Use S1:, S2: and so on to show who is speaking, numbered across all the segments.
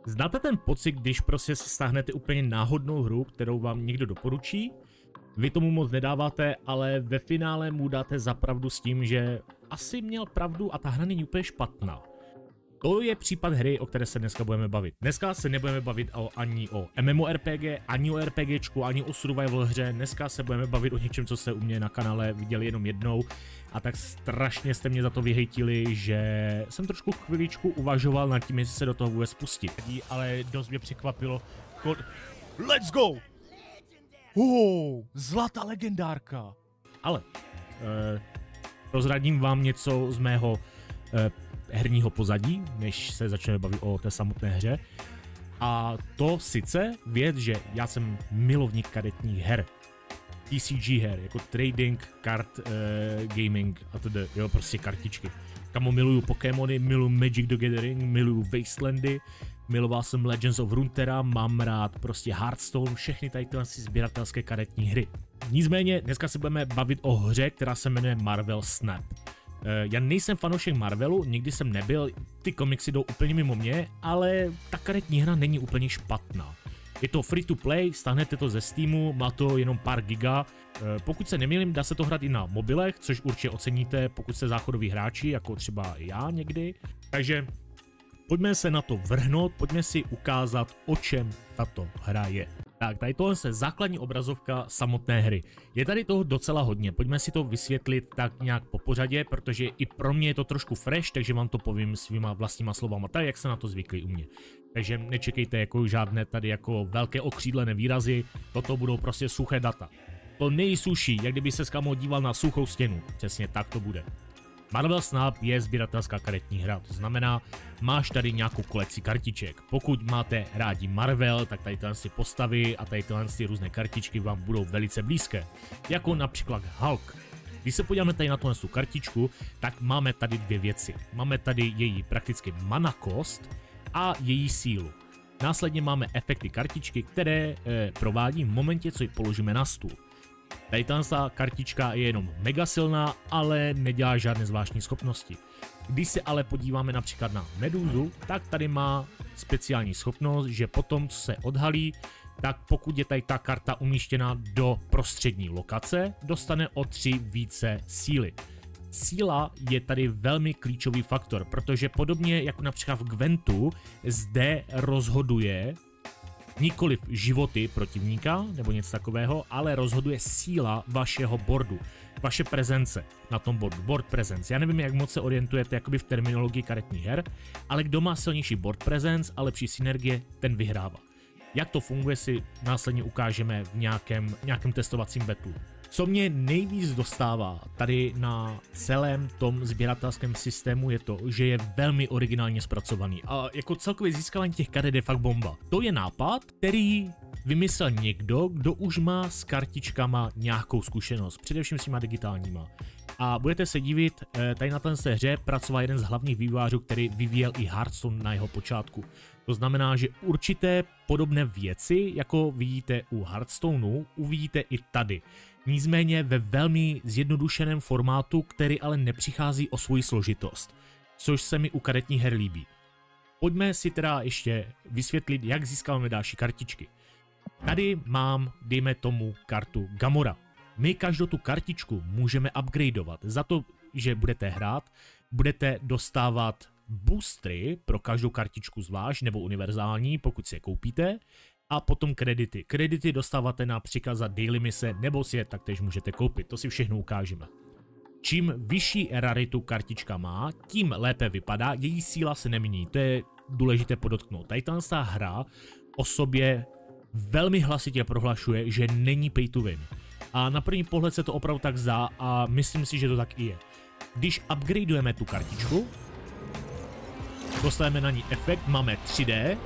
S1: Znáte ten pocit, když prostě si stáhnete úplně náhodnou hru, kterou vám někdo doporučí? Vy tomu moc nedáváte, ale ve finále mu dáte za pravdu s tím, že asi měl pravdu a ta hra není úplně špatná. To je případ hry, o které se dneska budeme bavit. Dneska se nebudeme bavit ani o MMORPG, ani o RPGčku, ani o survival hře. Dneska se budeme bavit o něčem, co jste u mě na kanále viděli jenom jednou. A tak strašně jste mě za to vyhejtili, že jsem trošku chviličku uvažoval nad tím, jestli se do toho vůbec pustit. Ale dost mě překvapilo. Let's go! Zlatá legendárka! Ale prozradím vám něco z mého herního pozadí, než se začneme bavit o té samotné hře. A to sice věc, že já jsem milovník karetních her. TCG her, jako trading, kart, gaming a tedy, jo, prostě kartičky. Kamo miluju Pokémony, miluju Magic the Gathering, miluju Wastelandy, miloval jsem Legends of Runeterra, mám rád prostě Hearthstone, všechny tady tyhle sběratelské karetní hry. Nicméně dneska se budeme bavit o hře, která se jmenuje Marvel Snap. Já nejsem fanoušek Marvelu, nikdy jsem nebyl, ty komiksy jdou úplně mimo mě, ale ta karetní hra není úplně špatná. Je to free to play, stáhnete to ze Steamu, má to jenom pár giga. Pokud se nemýlím, dá se to hrát i na mobilech, což určitě oceníte, pokud jste záchodoví hráči, jako třeba já někdy. Takže pojďme se na to vrhnout, pojďme si ukázat, o čem tato hra je. Tak, tady tohle je základní obrazovka samotné hry. Je tady toho docela hodně, pojďme si to vysvětlit tak nějak po pořadě, protože i pro mě je to trošku fresh, takže vám to povím svýma vlastníma slovama, tak jak se na to zvyklí u mě. Takže nečekejte jako žádné tady jako velké okřídlené výrazy, toto budou prostě suché data. To nejsuší, jak kdyby se s kámo díval na suchou stěnu, přesně tak to bude. Marvel Snap je sběratelská karetní hra, to znamená, máš tady nějakou kolekci kartiček. Pokud máte rádi Marvel, tak tady tyhle postavy a tady tyhle různé kartičky vám budou velice blízké. Jako například Hulk. Když se podíváme tady na tuhle kartičku, tak máme tady dvě věci. Máme tady její prakticky mana kost a její sílu. Následně máme efekty kartičky, které provádí v momentě, co ji položíme na stůl. Tady ta kartička je jenom mega silná, ale nedělá žádné zvláštní schopnosti. Když se ale podíváme například na Meduzu, tak tady má speciální schopnost, že potom, co se odhalí, tak pokud je tady ta karta umístěna do prostřední lokace, dostane o 3 více síly. Síla je tady velmi klíčový faktor, protože podobně jako například v Gwentu, zde rozhoduje nikoliv životy protivníka nebo něco takového, ale rozhoduje síla vašeho boardu, vaše prezence na tom boardu, board presence. Já nevím, jak moc se orientujete jakoby v terminologii karetních her, ale kdo má silnější board presence a lepší synergie, ten vyhrává. Jak to funguje, si následně ukážeme v nějakém testovacím betlu. Co mě nejvíc dostává tady na celém tom sběratelském systému je to, že je velmi originálně zpracovaný a jako celkově získávání těch karet je fakt bomba. To je nápad, který vymyslel někdo, kdo už má s kartičkama nějakou zkušenost, především s těma digitálníma. A budete se divit, tady na té hře pracoval jeden z hlavních vývojářů, který vyvíjel i Hearthstone na jeho počátku. To znamená, že určité podobné věci, jako vidíte u Hearthstoneu, uvidíte i tady. Nicméně ve velmi zjednodušeném formátu, který ale nepřichází o svoji složitost, což se mi u karetních her líbí. Pojďme si teda ještě vysvětlit, jak získáváme další kartičky. Tady mám, dejme tomu, kartu Gamora. My každou tu kartičku můžeme upgradeovat. Za to, že budete hrát, budete dostávat boostry pro každou kartičku zvlášť nebo univerzální, pokud si je koupíte. A potom kredity. Kredity dostáváte například za daily mise, nebo si je taktéž můžete koupit. To si všechno ukážeme. Čím vyšší raritu kartička má, tím lépe vypadá, její síla se nemění. To je důležité podotknout. Tady ta hra o sobě velmi hlasitě prohlašuje, že není pay to win. A na první pohled se to opravdu tak zdá a myslím si, že to tak i je. Když upgradeujeme tu kartičku, dostaneme na ní efekt, máme 3D,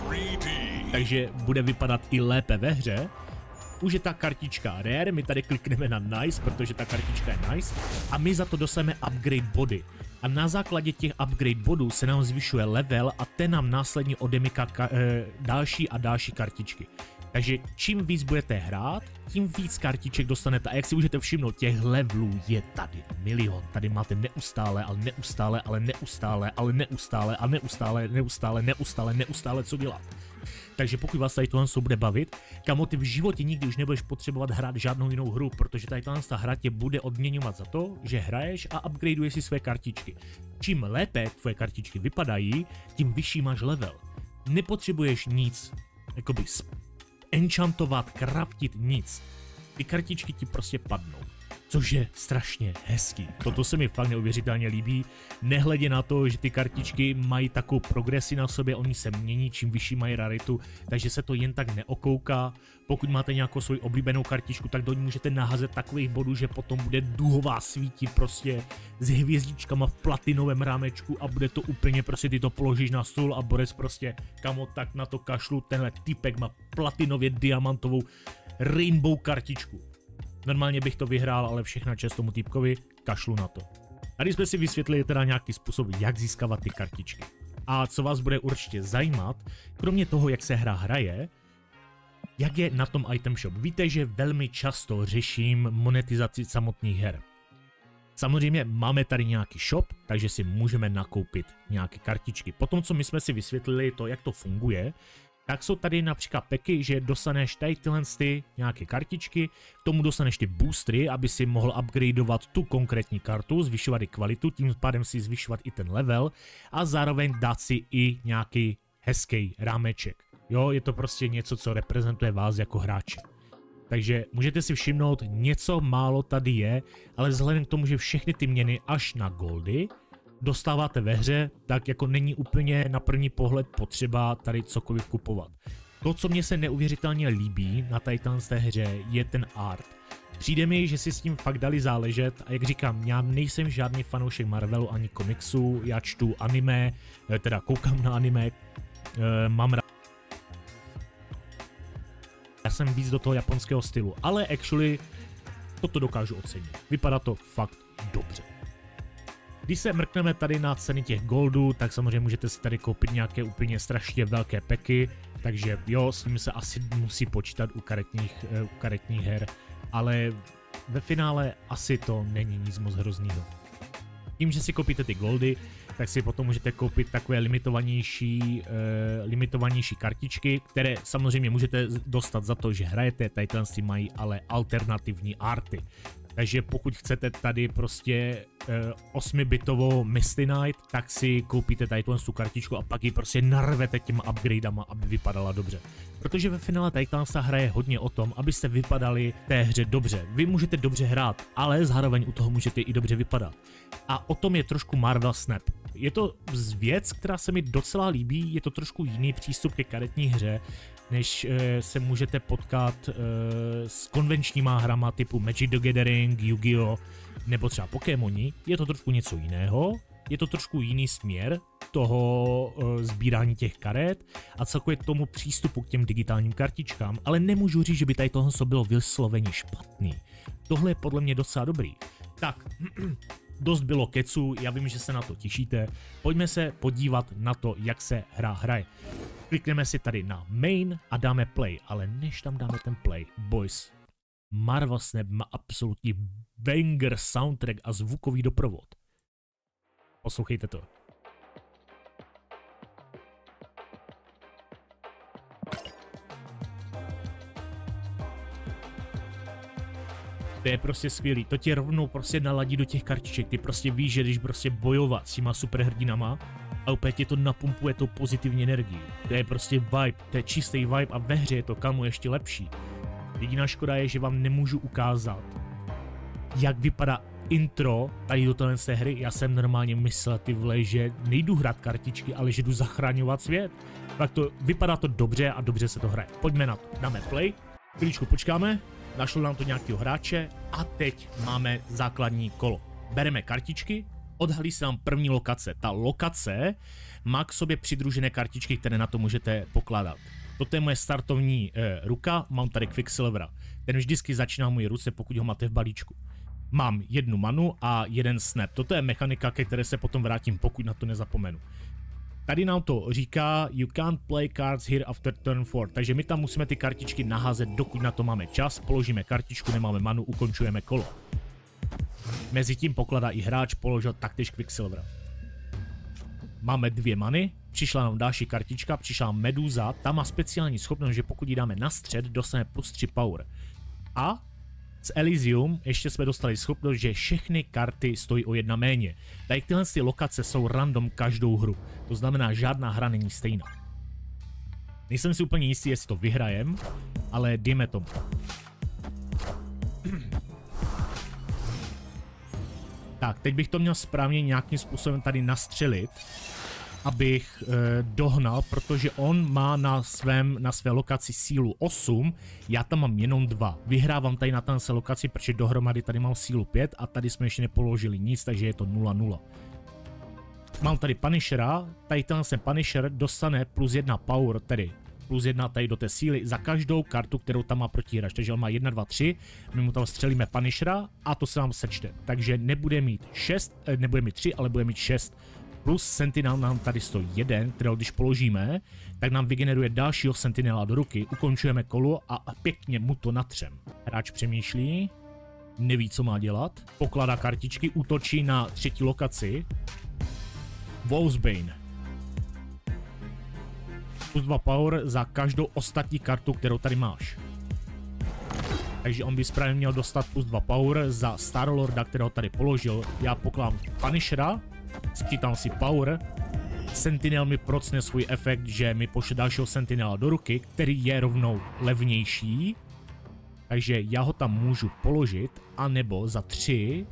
S1: takže bude vypadat i lépe ve hře. Už je ta kartička rare, my tady klikneme na nice, protože ta kartička je nice a my za to dostaneme upgrade body. A na základě těch upgrade bodů se nám zvyšuje level a ten nám následně odemyká další a další kartičky. Takže čím víc budete hrát, tím víc kartiček dostanete. A jak si můžete všimnout, těch levelů je tady milion. Tady máte neustále co dělat. Takže pokud vás tady tohle bude bavit, kamo, ty v životě nikdy už nebudeš potřebovat hrát žádnou jinou hru, protože tady ta hra tě bude odměňovat za to, že hraješ a upgradeuješ si své kartičky. Čím lépe tvoje kartičky vypadají, tím vyšší máš level. Nepotřebuješ nic, jakoby enchantovat, craftit, nic. Ty kartičky ti prostě padnou. Což je strašně hezký. Toto se mi fakt neuvěřitelně líbí. Nehledě na to, že ty kartičky mají takovou progresi na sobě, oni se mění, čím vyšší mají raritu, takže se to jen tak neokouká. Pokud máte nějakou svoji oblíbenou kartičku, tak do ní můžete naházet takových bodů, že potom bude duhová svítit prostě s hvězdičkama v platinovém rámečku a bude to úplně prostě, ty to položíš na stůl a Boris prostě, kamo, tak na to kašlu, tenhle typek má platinově diamantovou rainbow kartičku. Normálně bych to vyhrál, ale všechna čest tomu týpkovi, kašlu na to. Tady jsme si vysvětlili teda nějaký způsob, jak získávat ty kartičky. A co vás bude určitě zajímat, kromě toho, jak se hra hraje, jak je na tom item shop. Víte, že velmi často řeším monetizaci samotných her. Samozřejmě máme tady nějaký shop, takže si můžeme nakoupit nějaké kartičky. Potom, co my jsme si vysvětlili to, jak to funguje, tak jsou tady například peky, že dostaneš tady tyhle nějaké kartičky, k tomu dostaneš ty boostry, aby si mohl upgradeovat tu konkrétní kartu, zvyšovat i kvalitu, tím pádem si zvyšovat i ten level a zároveň dát si i nějaký hezký rámeček. Jo, je to prostě něco, co reprezentuje vás jako hráče. Takže můžete si všimnout, něco málo tady je, ale vzhledem k tomu, že všechny ty měny až na goldy dostáváte ve hře, tak jako není úplně na první pohled potřeba tady cokoliv kupovat. To, co mně se neuvěřitelně líbí na té hře, je ten art. Přijde mi, že si s tím fakt dali záležet a jak říkám, já nejsem žádný fanoušek Marvelu ani komiksu, já čtu anime, teda koukám na anime, mám rád. Já jsem víc do toho japonského stylu, ale actually toto dokážu ocenit. Vypadá to fakt dobře. Když se mrkneme tady na ceny těch goldů, tak samozřejmě můžete si tady koupit nějaké úplně strašně velké peky, takže jo, s nimi se asi musí počítat u karetních her, ale ve finále asi to není nic moc hroznýho. Tím, že si koupíte ty goldy, tak si potom můžete koupit takové limitovanější kartičky, které samozřejmě můžete dostat za to, že hrajete, tady mají ale alternativní arty. Takže pokud chcete tady prostě 8-bitovou Misty Knight, tak si koupíte tady tu kartičku a pak ji prostě narvete těma upgradama, aby vypadala dobře. Protože ve finále tady ta hra je hodně o tom, abyste vypadali té hře dobře. Vy můžete dobře hrát, ale zároveň u toho můžete i dobře vypadat. A o tom je trošku Marvel Snap. Je to věc, která se mi docela líbí, je to trošku jiný přístup ke karetní hře, než se můžete potkat s konvenčníma hrama typu Magic the Gathering, Yu-Gi-Oh! Nebo třeba Pokémoni. Je to trošku něco jiného, je to trošku jiný směr toho sbírání těch karet a celkově k tomu přístupu k těm digitálním kartičkám, ale nemůžu říct, že by tady tohle bylo vysloveně špatný. Tohle je podle mě docela dobrý. Tak, dost bylo keců, já vím, že se na to těšíte. Pojďme se podívat na to, jak se hra hraje. Klikneme si tady na main a dáme play, ale než tam dáme ten play, boys, Marvel Snap má absolutní banger soundtrack a zvukový doprovod. Poslouchejte to. To je prostě skvělý, to tě rovnou prostě naladí do těch kartiček, ty prostě víš, že když prostě bojovat s těma superhrdinama a úplně tě to napumpuje tou pozitivní energií. To je prostě vibe, to je čistý vibe a ve hře je to kamo ještě lepší. Jediná škoda je, že vám nemůžu ukázat, jak vypadá intro tady do téhle hry. Já jsem normálně myslel, ty vole, že nejdu hrát kartičky, ale že jdu zachraňovat svět. Tak to vypadá to dobře a dobře se to hraje. Pojďme na to, dáme play, chvíličku počkáme. Našlo nám to nějakého hráče a teď máme základní kolo. Bereme kartičky, odhalí se nám první lokace. Ta lokace má k sobě přidružené kartičky, které na to můžete pokládat. Toto je moje startovní ruka, mám tady Quicksilvera. Ten vždycky začíná v mojí ruce, pokud ho máte v balíčku. Mám jednu manu a jeden snap. Toto je mechanika, ke které se potom vrátím, pokud na to nezapomenu. Tady nám to říká you can't play cards here after turn 4, takže my tam musíme ty kartičky naházet, dokud na to máme čas, položíme kartičku, nemáme manu, ukončujeme kolo. Mezitím poklada i hráč položil taktéž Quicksilvera. Máme 2 many, přišla nám další kartička, přišla Meduza, ta má speciální schopnost, že pokud ji dáme na střed, dostane plus 3 power. A z Elysium ještě jsme dostali schopnost, že všechny karty stojí o 1 méně. Tady tyhle lokace jsou random každou hru, to znamená, žádná hra není stejná. Nejsem si úplně jistý, jestli to vyhrajem, ale dejme tomu. Tak, teď bych to měl správně nějakým způsobem tady nastřelit, abych dohnal, protože on má na své lokaci sílu 8, já tam mám jenom 2. Vyhrávám tady na té lokaci, protože dohromady tady mám sílu 5 a tady jsme ještě nepoložili nic, takže je to 0-0. Mám tady Punishera, tady ten Punisher dostane plus 1 power, tedy plus 1 tady do té síly za každou kartu, kterou tam má protihráč. Takže on má 1, 2, 3, my mu tam střelíme Punishera a to se nám sečte. Takže nebude mít 6, nebude mít 3, ale bude mít 6. Plus Sentinel nám tady stojí 1, kterého když položíme, tak nám vygeneruje dalšího Sentinela do ruky, ukončujeme kolo a pěkně mu to natřem. Hráč přemýšlí, neví, co má dělat, pokládá kartičky, útočí na 3. lokaci. Wolfsbane. Plus 2 power za každou ostatní kartu, kterou tady máš. Takže on by správně měl dostat plus 2 power za Starlorda, kterého tady položil. Já pokládám Punishera, sčítám si power. Sentinel mi procne svůj efekt, že mi pošle dalšího Sentinela do ruky, který je rovnou levnější. Takže já ho tam můžu položit, anebo za 3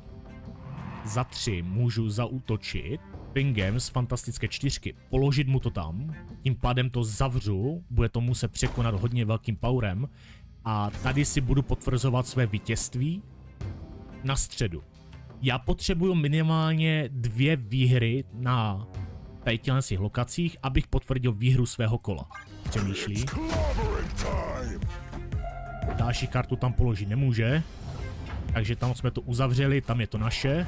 S1: můžu zaútočit pingem z fantastické 4, položit mu to tam, tím pádem to zavřu, bude to muset překonat hodně velkým powerem a tady si budu potvrzovat své vítězství na středu. Já potřebuju minimálně 2 výhry na tady těch lokacích, abych potvrdil výhru svého kola. Přemýšlí. Další kartu tam položit nemůže, takže tam jsme to uzavřeli, tam je to naše.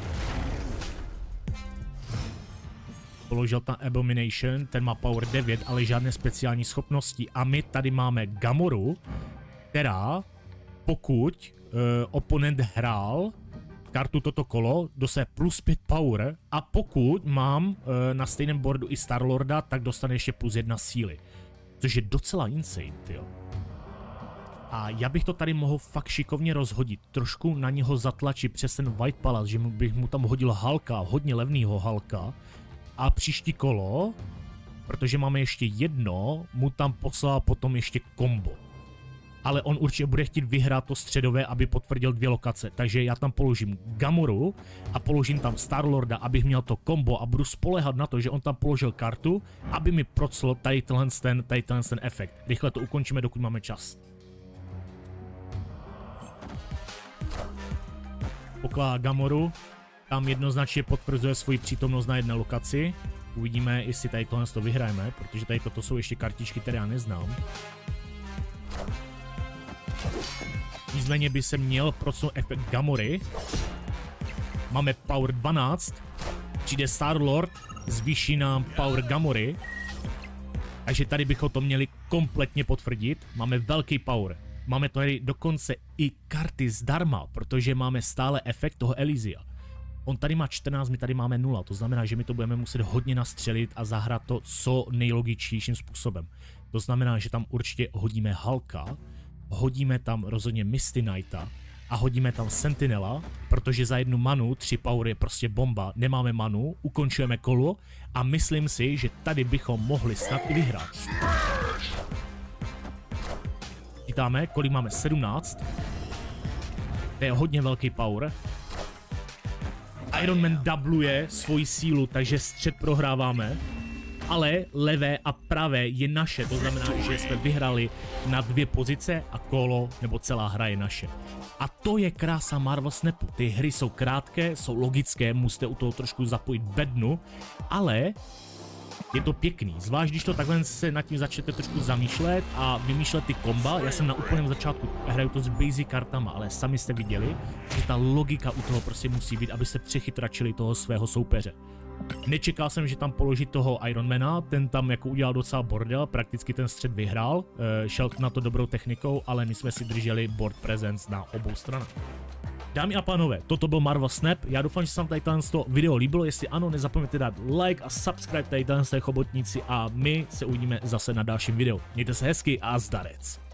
S1: Položil tam Abomination, ten má power 9, ale žádné speciální schopnosti. A my tady máme Gamoru, která pokud oponent hrál kartu toto kolo, dostane plus 5 power a pokud mám na stejném boardu i Starlorda, tak dostane ještě plus 1 síly. Což je docela insane, tyjo. A já bych to tady mohl fakt šikovně rozhodit, trošku na něho zatlačit přes ten White Palace, že bych mu tam hodil Hulka, hodně levnýho Hulka. A příští kolo, protože máme ještě jedno, mu tam poslal potom ještě kombo. Ale on určitě bude chtít vyhrát to středové, aby potvrdil 2 lokace. Takže já tam položím Gamoru a položím tam Starlorda, abych měl to kombo a budu spoléhat na to, že on tam položil kartu, aby mi procl tady ten efekt. Rychle to ukončíme, dokud máme čas. Pokládá Gamoru. Tam jednoznačně potvrzuje svoji přítomnost na jedné lokaci. Uvidíme, jestli tady tohle to vyhrajeme, protože tady toto jsou ještě kartičky, které já neznám. Nicméně by se měl procnout efekt Gamory. Máme power 12. Přijde Starlord, zvýší nám power Gamory. Takže tady bychom to měli kompletně potvrdit. Máme velký power. Máme tady dokonce i karty zdarma, protože máme stále efekt toho Elysia. On tady má 14, my tady máme 0, to znamená, že my to budeme muset hodně nastřelit a zahrát to co nejlogičtějším způsobem. To znamená, že tam určitě hodíme Hulka, hodíme tam rozhodně Misty Knighta a hodíme tam Sentinela, protože za 1 manu 3 power je prostě bomba, nemáme manu, ukončujeme kolo a myslím si, že tady bychom mohli snad i vyhrát. Vítáme, kolik máme? 17. To je hodně velký power. Iron Man dubluje svoji sílu, takže střed prohráváme, ale levé a pravé je naše, to znamená, že jsme vyhrali na 2 pozice a kolo nebo celá hra je naše. A to je krása Marvel Snapu, ty hry jsou krátké, jsou logické, musíte u toho trošku zapojit bednu, ale je to pěkný, zvlášť když to takhle se nad tím začnete trošku zamýšlet a vymýšlet ty komba. Já jsem na úplném začátku, hraju to s basic kartama, ale sami jste viděli, že ta logika u toho prostě musí být, abyste přechytračili toho svého soupeře. Nečekal jsem, že tam položit toho Ironmana, ten tam jako udělal docela bordel, prakticky ten střed vyhrál, šel na to dobrou technikou, ale my jsme si drželi board presence na obou stranách. Dámy a pánové, toto byl Marvel Snap, já doufám, že se vám tady to video líbilo, jestli ano, nezapomeňte dát like a subscribe tady chobotníci a my se uvidíme zase na dalším videu. Mějte se hezky a zdarec.